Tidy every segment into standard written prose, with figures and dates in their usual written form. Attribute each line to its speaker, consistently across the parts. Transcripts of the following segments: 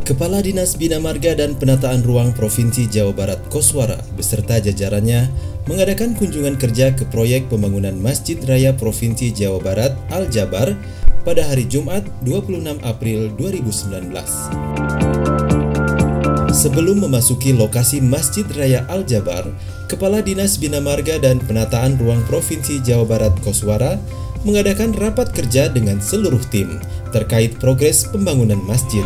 Speaker 1: Kepala Dinas Bina Marga dan Penataan Ruang Provinsi Jawa Barat Koswara beserta jajarannya mengadakan kunjungan kerja ke proyek pembangunan Masjid Raya Provinsi Jawa Barat Al-Jabar pada hari Jumat 26 April 2019. Sebelum memasuki lokasi Masjid Raya Al-Jabar, Kepala Dinas Bina Marga dan Penataan Ruang Provinsi Jawa Barat Koswara mengadakan rapat kerja dengan seluruh tim terkait progres pembangunan masjid.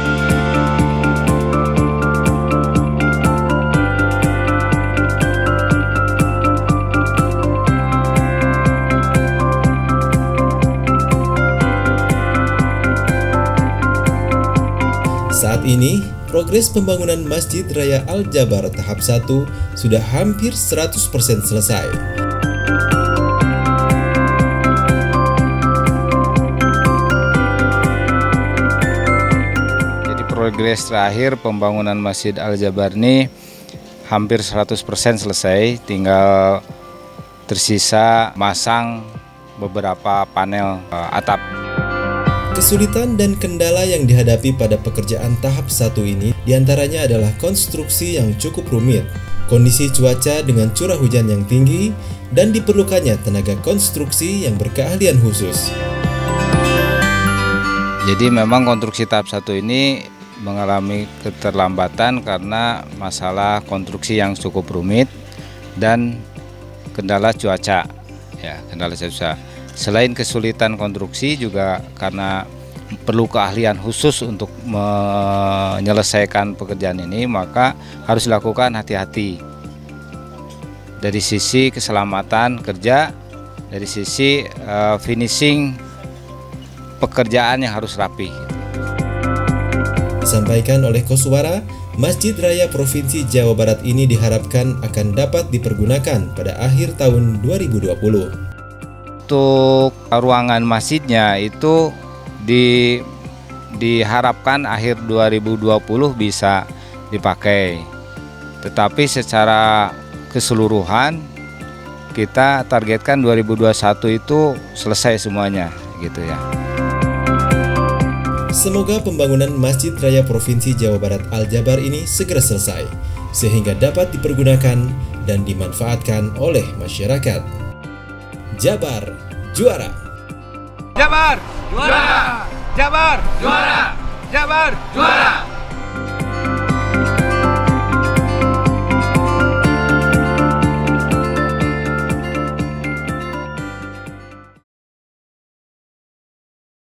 Speaker 1: Saat ini, progres pembangunan Masjid Raya Al-Jabar tahap 1 sudah hampir 100% selesai.
Speaker 2: Jadi progres terakhir pembangunan Masjid Al-Jabar ini hampir 100% selesai, tinggal tersisa masang beberapa panel atap.
Speaker 1: Kesulitan dan kendala yang dihadapi pada pekerjaan tahap 1 ini diantaranya adalah konstruksi yang cukup rumit, kondisi cuaca dengan curah hujan yang tinggi, dan diperlukannya tenaga konstruksi yang berkeahlian khusus.
Speaker 2: Jadi memang konstruksi tahap 1 ini mengalami keterlambatan karena masalah konstruksi yang cukup rumit dan kendala cuaca. Kendala cuaca. Selain kesulitan konstruksi juga karena perlu keahlian khusus untuk menyelesaikan pekerjaan ini, maka harus dilakukan hati-hati dari sisi keselamatan kerja, dari sisi finishing pekerjaan yang harus rapi.
Speaker 1: Disampaikan oleh Koswara, Masjid Raya Provinsi Jawa Barat ini diharapkan akan dapat dipergunakan pada akhir tahun 2020.
Speaker 2: Untuk ruangan masjidnya itu diharapkan akhir 2020 bisa dipakai. Tetapi secara keseluruhan kita targetkan 2021 itu selesai semuanya gitu ya.
Speaker 1: Semoga pembangunan Masjid Raya Provinsi Jawa Barat Al-Jabar ini segera selesai sehingga dapat dipergunakan dan dimanfaatkan oleh masyarakat. Jabar juara.
Speaker 3: Jabar juara. Jabar juara. Jabar juara.